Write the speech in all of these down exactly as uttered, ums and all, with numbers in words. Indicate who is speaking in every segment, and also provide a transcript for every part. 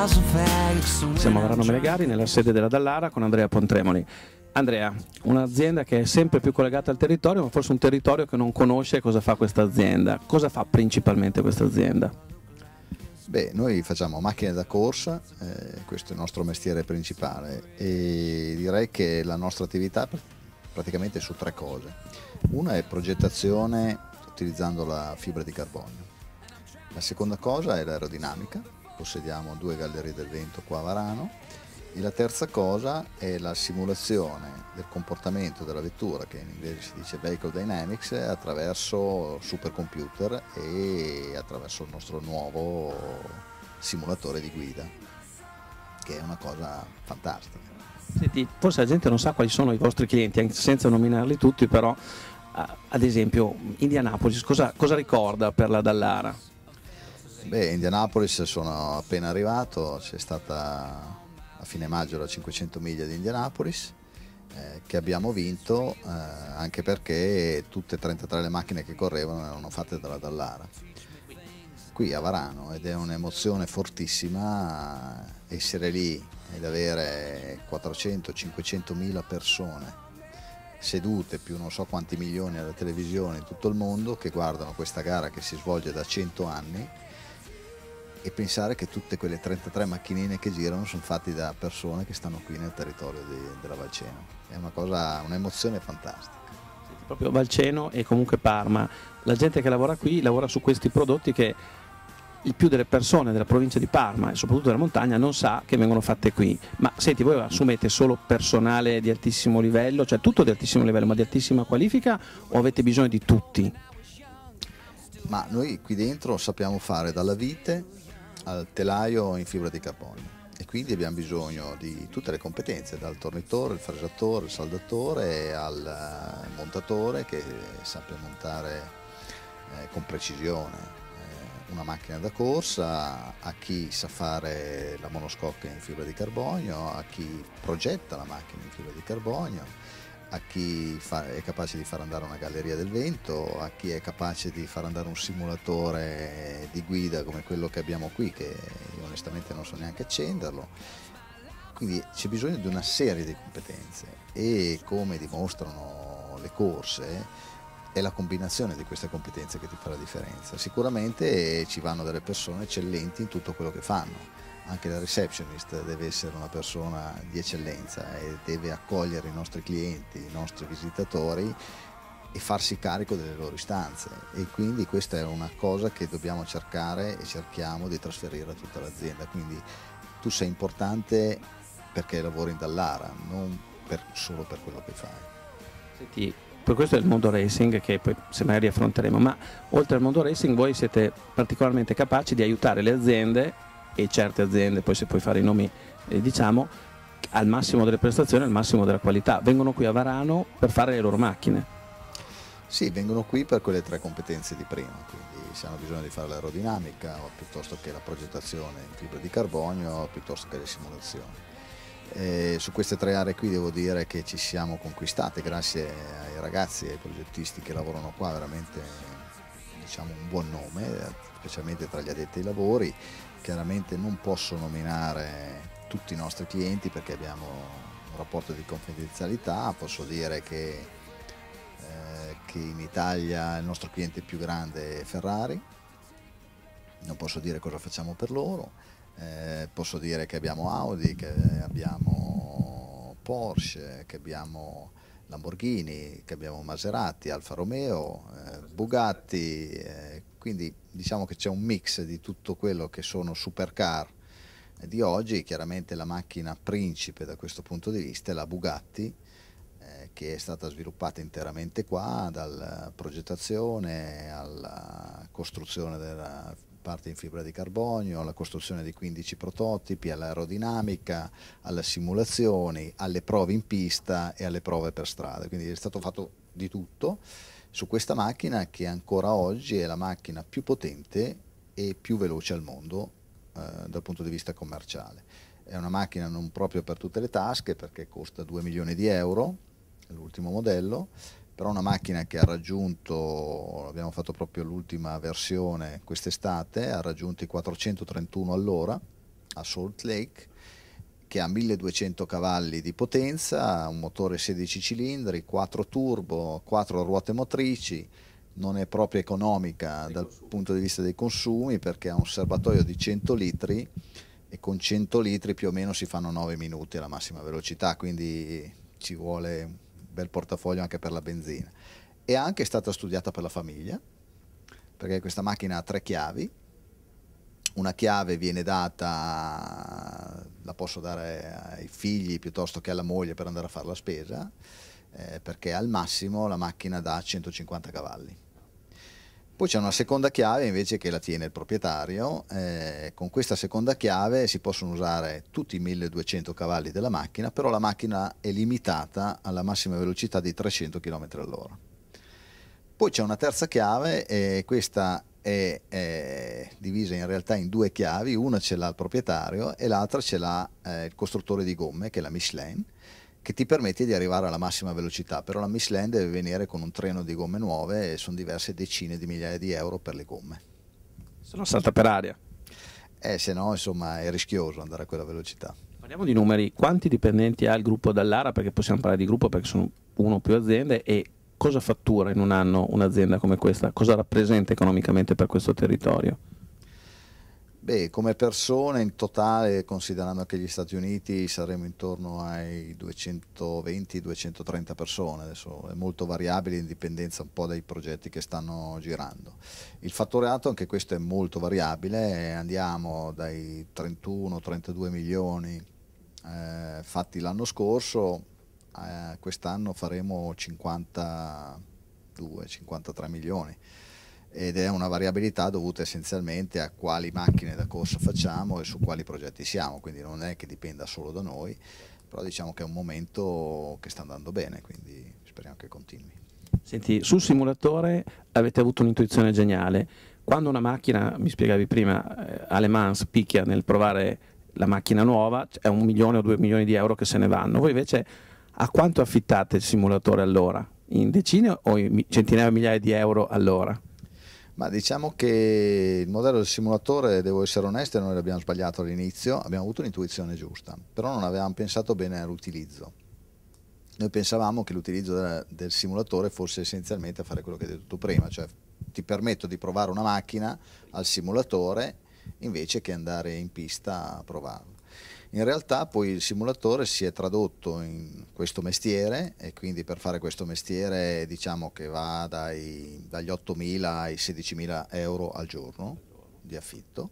Speaker 1: Siamo a Varano Melegari, nella sede della Dallara, con Andrea Pontremoli. Andrea, un'azienda che è sempre più collegata al territorio, ma forse un territorio che non conosce cosa fa questa azienda. Cosa fa principalmente questa azienda?
Speaker 2: Beh, noi facciamo macchine da corsa, eh, questo è il nostro mestiere principale, e direi che la nostra attività è praticamente su tre cose. Una è progettazione utilizzando la fibra di carbonio. La seconda cosa è l'aerodinamica, possediamo due gallerie del vento qua a Varano, e la terza cosa è la simulazione del comportamento della vettura, che in inglese si dice Vehicle Dynamics, attraverso supercomputer e attraverso il nostro nuovo simulatore di guida, che è una cosa fantastica.
Speaker 1: Senti, forse la gente non sa quali sono i vostri clienti, anche senza nominarli tutti, però ad esempio Indianapolis cosa, cosa ricorda per la Dallara?
Speaker 2: Beh, Indianapolis sono appena arrivato, c'è stata a fine maggio la cinquecento miglia di Indianapolis, eh, che abbiamo vinto eh, anche perché tutte e trentatré le macchine che correvano erano fatte dalla Dallara qui a Varano, ed è un'emozione fortissima essere lì ed avere quattrocento cinquecento mila persone sedute, più non so quanti milioni alla televisione in tutto il mondo, che guardano questa gara che si svolge da cento anni, e pensare che tutte quelle trentatré macchinine che girano sono fatte da persone che stanno qui nel territorio di, della Valceno. È una cosa, un'emozione fantastica.
Speaker 1: Proprio Valceno e comunque Parma, la gente che lavora qui lavora su questi prodotti che il più delle persone della provincia di Parma e soprattutto della montagna non sa che vengono fatte qui. Ma senti, voi assumete solo personale di altissimo livello, cioè tutto di altissimo livello, ma di altissima qualifica, o avete bisogno di tutti?
Speaker 2: Ma noi qui dentro sappiamo fare dalla vite al telaio in fibra di carbonio, e quindi abbiamo bisogno di tutte le competenze, dal tornitore, il fresattore, il saldatore, al montatore che sappia montare eh, con precisione eh, una macchina da corsa, a chi sa fare la monoscocca in fibra di carbonio, a chi progetta la macchina in fibra di carbonio, a chi fa, è capace di far andare una galleria del vento, a chi è capace di far andare un simulatore di guida come quello che abbiamo qui, che io onestamente non so neanche accenderlo. Quindi c'è bisogno di una serie di competenze, e come dimostrano le corse è la combinazione di queste competenze che ti fa la differenza. Sicuramente ci vanno delle persone eccellenti in tutto quello che fanno. Anche la receptionist deve essere una persona di eccellenza e deve accogliere i nostri clienti, i nostri visitatori, e farsi carico delle loro istanze, e quindi questa è una cosa che dobbiamo cercare e cerchiamo di trasferire a tutta l'azienda. Quindi tu sei importante perché lavori in Dallara, non per, solo per quello che fai.
Speaker 1: Senti, per questo è il mondo racing che poi se magari affronteremo, ma oltre al mondo racing voi siete particolarmente capaci di aiutare le aziende, e certe aziende, poi se puoi fare i nomi eh, diciamo, al massimo delle prestazioni, al massimo della qualità. Vengono qui a Varano per fare le loro macchine.
Speaker 2: Sì, vengono qui per quelle tre competenze di prima, quindi se hanno bisogno di fare l'aerodinamica, o piuttosto che la progettazione in fibra di carbonio, piuttosto che le simulazioni. E su queste tre aree qui devo dire che ci siamo conquistate grazie ai ragazzi e ai progettisti che lavorano qua, veramente diciamo un buon nome, specialmente tra gli addetti ai lavori. Chiaramente non posso nominare tutti i nostri clienti perché abbiamo un rapporto di confidenzialità. Posso dire che, eh, che in Italia il nostro cliente più grande è Ferrari, non posso dire cosa facciamo per loro, eh, posso dire che abbiamo Audi, che abbiamo Porsche, che abbiamo Lamborghini, che abbiamo Maserati, Alfa Romeo, eh, Bugatti, eh, quindi diciamo che c'è un mix di tutto quello che sono supercar di oggi. Chiaramente la macchina principe da questo punto di vista è la Bugatti, eh, che è stata sviluppata interamente qua, dalla progettazione alla costruzione della parte in fibra di carbonio, alla costruzione di quindici prototipi, all'aerodinamica, alle simulazioni, alle prove in pista e alle prove per strada. Quindi è stato fatto di tutto su questa macchina, che ancora oggi è la macchina più potente e più veloce al mondo eh, dal punto di vista commerciale. È una macchina non proprio per tutte le tasche, perché costa due milioni di euro, l'ultimo modello, però una macchina che ha raggiunto, abbiamo fatto proprio l'ultima versione quest'estate, ha raggiunto i quattrocentotrentuno all'ora, a Salt Lake, che ha milleduecento cavalli di potenza, un motore sedici cilindri, quattro turbo, quattro ruote motrici. Non è proprio economica dal punto di vista dei consumi, perché ha un serbatoio di cento litri e con cento litri più o meno si fanno nove minuti alla massima velocità, quindi ci vuole un bel portafoglio anche per la benzina. È anche stata studiata per la famiglia, perché questa macchina ha tre chiavi. Una chiave viene data, la posso dare ai figli piuttosto che alla moglie per andare a fare la spesa, eh, perché al massimo la macchina dà centocinquanta cavalli. Poi c'è una seconda chiave invece che la tiene il proprietario. Eh, con questa seconda chiave si possono usare tutti i milleduecento cavalli della macchina, però la macchina è limitata alla massima velocità di trecento chilometri all'ora. Poi c'è una terza chiave e questa è, è divisa in realtà in due chiavi, una ce l'ha il proprietario e l'altra ce l'ha eh, il costruttore di gomme, che è la Michelin, che ti permette di arrivare alla massima velocità, però la Michelin deve venire con un treno di gomme nuove e sono diverse decine di migliaia di euro per le gomme.
Speaker 1: Se no salta per aria.
Speaker 2: Eh, se no, insomma, è rischioso andare a quella velocità.
Speaker 1: Parliamo di numeri, quanti dipendenti ha il gruppo Dallara, perché possiamo parlare di gruppo perché sono uno o più aziende, e cosa fattura in un anno un'azienda come questa? Cosa rappresenta economicamente per questo territorio?
Speaker 2: Beh, come persone in totale, considerando anche gli Stati Uniti, saremo intorno ai duecentoventi duecentotrenta persone, adesso è molto variabile in dipendenza un po' dai progetti che stanno girando. Il fatturato, anche questo è molto variabile, andiamo dai trentuno trentadue milioni eh, fatti l'anno scorso, eh, quest'anno faremo cinquantadue cinquantatré milioni. Ed è una variabilità dovuta essenzialmente a quali macchine da corsa facciamo e su quali progetti siamo, quindi non è che dipenda solo da noi, però diciamo che è un momento che sta andando bene, quindi speriamo che continui.
Speaker 1: Senti, sul simulatore avete avuto un'intuizione geniale. Quando una macchina, mi spiegavi prima, eh, a Le Mans picchia nel provare la macchina nuova, è un milione o due milioni di euro che se ne vanno. Voi invece a quanto affittate il simulatore all'ora? In decine o in centinaia di migliaia di euro all'ora?
Speaker 2: Ma diciamo che il modello del simulatore, devo essere onesto, noi l'abbiamo sbagliato all'inizio, abbiamo avuto un'intuizione giusta, però non avevamo pensato bene all'utilizzo. Noi pensavamo che l'utilizzo del, del simulatore fosse essenzialmente a fare quello che hai detto tu prima, cioè ti permetto di provare una macchina al simulatore invece che andare in pista a provarla. In realtà poi il simulatore si è tradotto in questo mestiere e quindi per fare questo mestiere diciamo che va dai, dagli ottomila ai sedicimila euro al giorno di affitto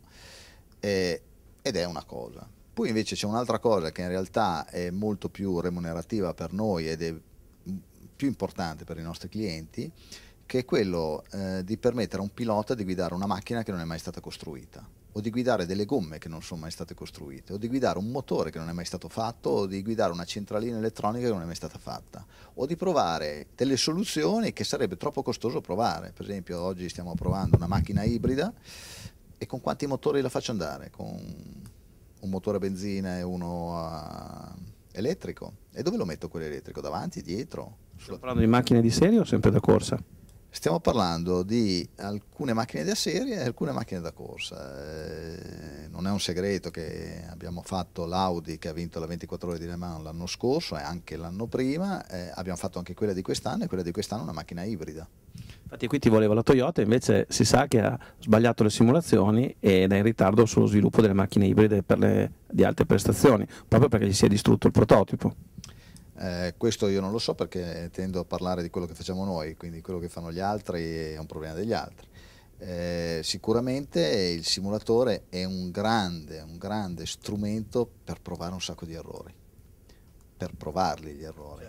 Speaker 2: e, ed è una cosa. Poi invece c'è un'altra cosa che in realtà è molto più remunerativa per noi ed è più importante per i nostri clienti, che è quello eh, di permettere a un pilota di guidare una macchina che non è mai stata costruita, o di guidare delle gomme che non sono mai state costruite, o di guidare un motore che non è mai stato fatto, o di guidare una centralina elettronica che non è mai stata fatta, o di provare delle soluzioni che sarebbe troppo costoso provare. Per esempio oggi stiamo provando una macchina ibrida e con quanti motori la faccio andare? Con un motore a benzina e uno a elettrico. E dove lo metto quello elettrico? Davanti, dietro?
Speaker 1: Stiamo parlando di macchine di serie o sempre da corsa?
Speaker 2: Stiamo parlando di alcune macchine da serie e alcune macchine da corsa. Eh, non è un segreto che abbiamo fatto l'Audi che ha vinto la ventiquattro ore di Le Mans l'anno scorso e anche l'anno prima, eh, abbiamo fatto anche quella di quest'anno e quella di quest'anno è una macchina ibrida.
Speaker 1: Infatti qui ti voleva la Toyota, invece si sa che ha sbagliato le simulazioni ed è in ritardo sullo sviluppo delle macchine ibride per le, di alte prestazioni, proprio perché gli si è distrutto il prototipo.
Speaker 2: Eh, questo io non lo so perché tendo a parlare di quello che facciamo noi, quindi quello che fanno gli altri è un problema degli altri. Eh, sicuramente il simulatore è un grande, un grande strumento per provare un sacco di errori, per provarli gli errori,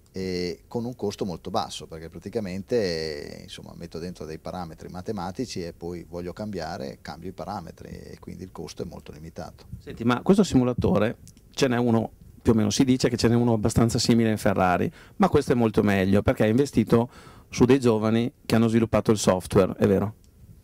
Speaker 2: e con un costo molto basso, perché praticamente insomma, metto dentro dei parametri matematici e poi voglio cambiare, cambio i parametri e quindi il costo è molto limitato.
Speaker 1: Senti, ma questo simulatore ce n'è uno, più o meno si dice che ce n'è uno abbastanza simile in Ferrari, ma questo è molto meglio perché ha investito su dei giovani che hanno sviluppato il software, è vero?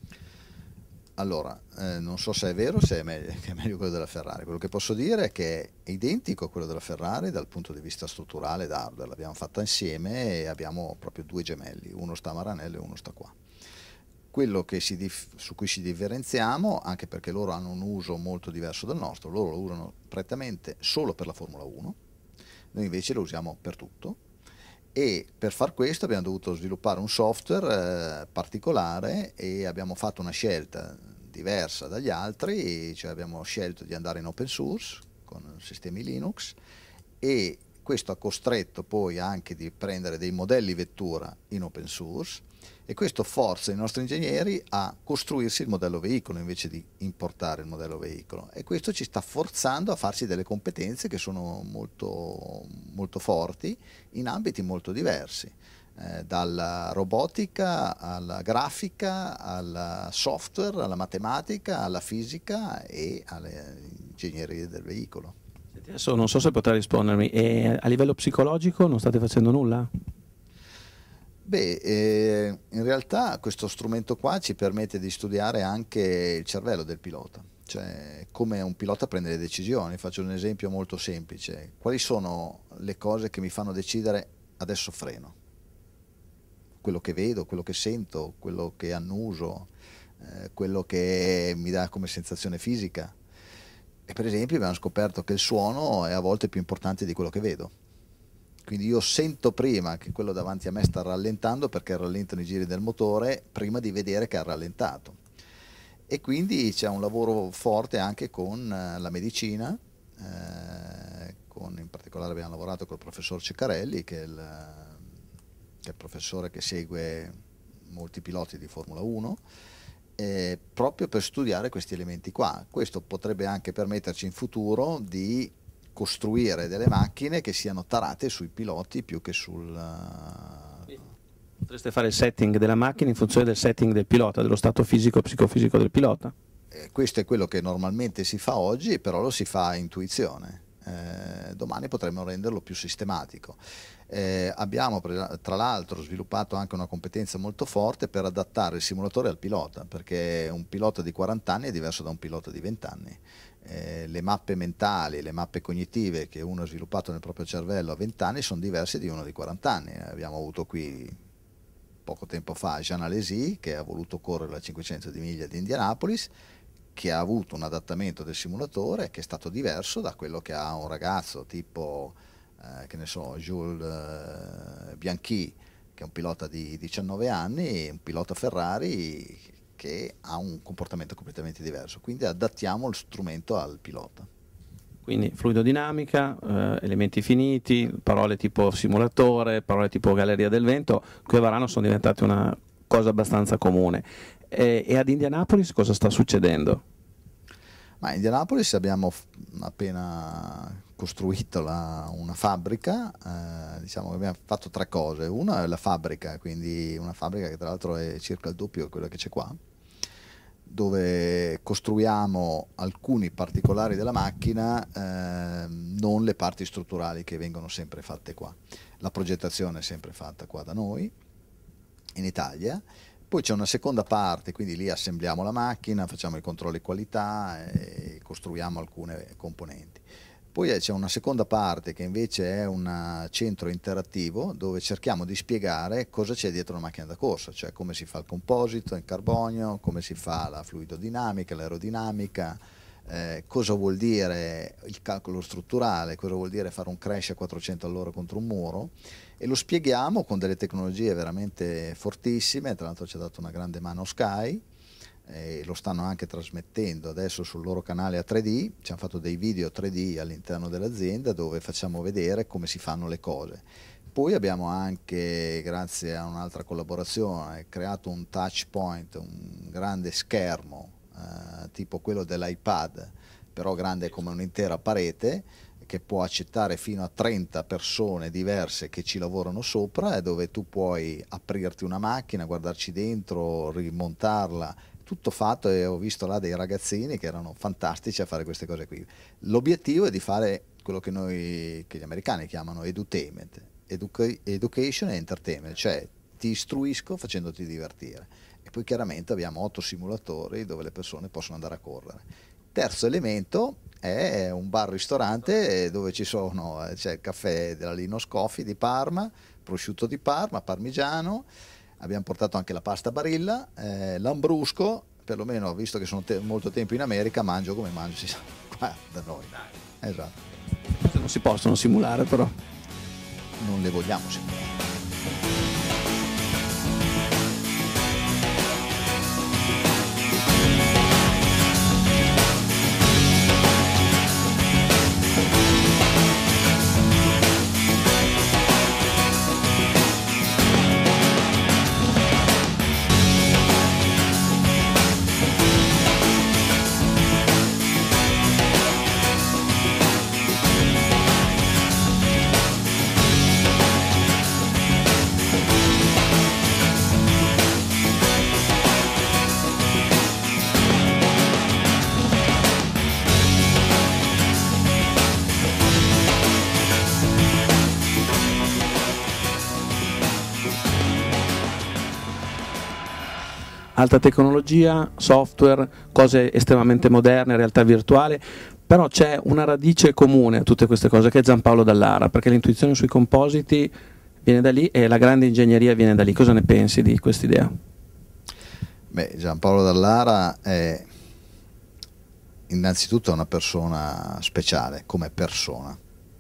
Speaker 2: Allora, eh, non so se è vero o se è meglio, che è meglio quello della Ferrari. Quello che posso dire è che è identico a quello della Ferrari dal punto di vista strutturale ed hardware. L'abbiamo fatta insieme e abbiamo proprio due gemelli, uno sta a Maranello e uno sta qua. quello che si dif- su cui ci differenziamo, anche perché loro hanno un uso molto diverso dal nostro, loro lo usano prettamente solo per la Formula uno, noi invece lo usiamo per tutto, e per far questo abbiamo dovuto sviluppare un software eh, particolare, e abbiamo fatto una scelta diversa dagli altri, cioè abbiamo scelto di andare in open source con sistemi Linux, e questo ha costretto poi anche di prendere dei modelli vettura in open source, e questo forza i nostri ingegneri a costruirsi il modello veicolo invece di importare il modello veicolo, e questo ci sta forzando a farci delle competenze che sono molto, molto forti in ambiti molto diversi, eh, dalla robotica alla grafica, al software, alla matematica, alla fisica e alle ingegnerie del veicolo.
Speaker 1: Adesso non so se potrà rispondermi, e a livello psicologico non state facendo nulla?
Speaker 2: Beh, eh, in realtà questo strumento qua ci permette di studiare anche il cervello del pilota, cioè come un pilota prende le decisioni. Faccio un esempio molto semplice: quali sono le cose che mi fanno decidere adesso freno? Quello che vedo, quello che sento, quello che annuso, eh, quello che mi dà come sensazione fisica. E per esempio abbiamo scoperto che il suono è a volte più importante di quello che vedo. Quindi io sento prima che quello davanti a me sta rallentando, perché rallentano i giri del motore, prima di vedere che ha rallentato. E quindi c'è un lavoro forte anche con la medicina, eh, con, in particolare abbiamo lavorato col professor Ceccarelli, che è, il, che è il professore che segue molti piloti di Formula uno, eh, proprio per studiare questi elementi qua. Questo potrebbe anche permetterci in futuro di costruire delle macchine che siano tarate sui piloti più che sul...
Speaker 1: Potreste fare il setting della macchina in funzione del setting del pilota, dello stato fisico e psicofisico del pilota?
Speaker 2: Eh, questo è quello che normalmente si fa oggi, però lo si fa a intuizione. Eh, domani potremmo renderlo più sistematico. Eh, abbiamo tra l'altro sviluppato anche una competenza molto forte per adattare il simulatore al pilota, perché un pilota di quaranta anni è diverso da un pilota di venti anni. Eh, le mappe mentali, le mappe cognitive che uno ha sviluppato nel proprio cervello a venti anni sono diverse di uno di quaranta anni. Abbiamo avuto qui poco tempo fa Jean Alesi, che ha voluto correre la cinquecento di miglia di Indianapolis, che ha avuto un adattamento del simulatore che è stato diverso da quello che ha un ragazzo tipo eh, che ne so, Jules eh, Bianchi, che è un pilota di diciannove anni, un pilota Ferrari che ha un comportamento completamente diverso, quindi adattiamo lo strumento al pilota.
Speaker 1: Quindi fluidodinamica, eh, elementi finiti, parole tipo simulatore, parole tipo galleria del vento, qui a Varano sono diventate una cosa abbastanza comune. E, e ad Indianapolis cosa sta succedendo?
Speaker 2: Ma a Indianapolis abbiamo appena costruito la, una fabbrica, eh, diciamo che abbiamo fatto tre cose. Una è la fabbrica, quindi una fabbrica che tra l'altro è circa il doppio di quella che c'è qua, dove costruiamo alcuni particolari della macchina, eh, non le parti strutturali che vengono sempre fatte qua. La progettazione è sempre fatta qua da noi, in Italia. Poi c'è una seconda parte, quindi lì assembliamo la macchina, facciamo i controlli qualità e costruiamo alcune componenti. Poi c'è una seconda parte che invece è un centro interattivo dove cerchiamo di spiegare cosa c'è dietro una macchina da corsa, cioè come si fa il composito in carbonio, come si fa la fluidodinamica, l'aerodinamica, eh, cosa vuol dire il calcolo strutturale, cosa vuol dire fare un crash a quattrocento all'ora contro un muro, e lo spieghiamo con delle tecnologie veramente fortissime. Tra l'altro ci ha dato una grande mano Sky, e lo stanno anche trasmettendo adesso sul loro canale a tre D. Ci hanno fatto dei video tre D all'interno dell'azienda dove facciamo vedere come si fanno le cose. Poi abbiamo anche, grazie a un'altra collaborazione, creato un touch point, un grande schermo eh, tipo quello dell'iPad, però grande come un'intera parete, che può accettare fino a trenta persone diverse che ci lavorano sopra, e dove tu puoi aprirti una macchina, guardarci dentro, rimontarla, tutto fatto. E ho visto là dei ragazzini che erano fantastici a fare queste cose qui. L'obiettivo è di fare quello che noi, che gli americani chiamano edutainment, educa education e entertainment, cioè ti istruisco facendoti divertire. E poi chiaramente abbiamo otto simulatori dove le persone possono andare a correre. Terzo elemento è un bar-ristorante dove ci sono, c'è il caffè della Linos Coffee di Parma, prosciutto di Parma, parmigiano, abbiamo portato anche la pasta Barilla, eh, l'ambrusco, perlomeno visto che sono te molto tempo in America, mangio come mangio si sa, qua da noi. Esatto.
Speaker 1: Non si possono simulare però.
Speaker 2: Non le vogliamo simulare.
Speaker 1: Alta tecnologia, software, cose estremamente moderne, realtà virtuale, però c'è una radice comune a tutte queste cose che è Giampaolo Dallara, perché l'intuizione sui compositi viene da lì e la grande ingegneria viene da lì. Cosa ne pensi di quest'idea?
Speaker 2: Beh, Giampaolo Dallara è innanzitutto una persona speciale come persona,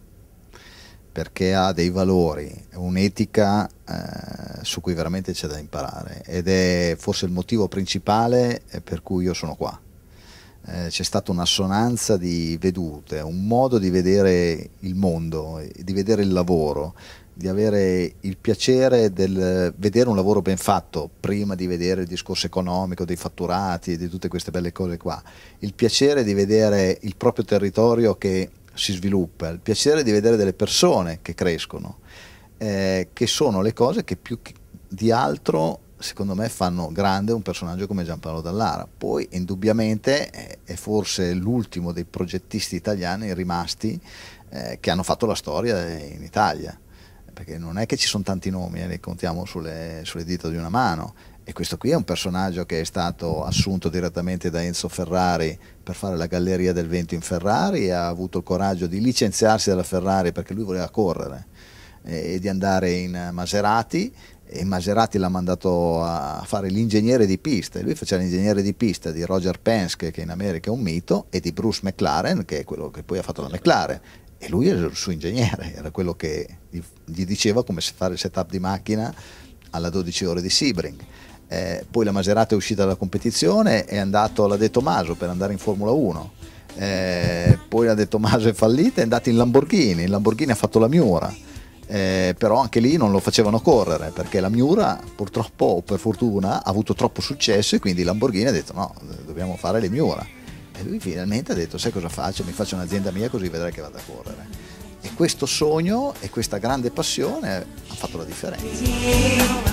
Speaker 2: perché ha dei valori, un'etica eh, su cui veramente c'è da imparare, ed è forse il motivo principale per cui io sono qua. Eh, c'è stata un'assonanza di vedute, un modo di vedere il mondo, di vedere il lavoro, di avere il piacere del vedere un lavoro ben fatto prima di vedere il discorso economico, dei fatturati e di tutte queste belle cose qua, il piacere di vedere il proprio territorio che si sviluppa, il piacere di vedere delle persone che crescono, eh, che sono le cose che più di altro secondo me fanno grande un personaggio come Giampaolo Dallara. Poi indubbiamente è forse l'ultimo dei progettisti italiani rimasti eh, che hanno fatto la storia in Italia, perché non è che ci sono tanti nomi, eh, li contiamo sulle, sulle dita di una mano. E questo qui è un personaggio che è stato assunto direttamente da Enzo Ferrari per fare la galleria del vento in Ferrari, e ha avuto il coraggio di licenziarsi dalla Ferrari perché lui voleva correre e di andare in Maserati, e Maserati l'ha mandato a fare l'ingegnere di pista, e lui faceva l'ingegnere di pista di Roger Penske, che in America è un mito, e di Bruce McLaren, che è quello che poi ha fatto la McLaren, e lui era il suo ingegnere, era quello che gli diceva come fare il setup di macchina alla dodici ore di Sebring. Eh, poi la Maserati è uscita dalla competizione, è andato alla De Tomaso per andare in Formula uno, eh, poi la De Tomaso è fallita, è andato in Lamborghini, il Lamborghini ha fatto la Miura, eh, però anche lì non lo facevano correre perché la Miura purtroppo o per fortuna ha avuto troppo successo, e quindi Lamborghini ha detto no, dobbiamo fare le Miura, e lui finalmente ha detto sai cosa faccio, mi faccio un'azienda mia così vedrai che vado a correre, e questo sogno e questa grande passione ha fatto la differenza.